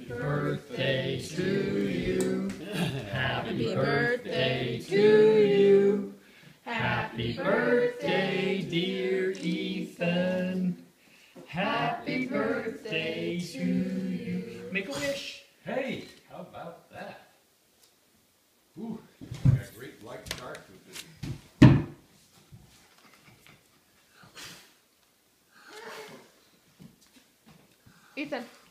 birthday to you. Happy birthday to you. Happy birthday, dear Ethan. Happy birthday to you. Make a wish. Hey, how about that? Ooh, got a great white tart with this. Ethan.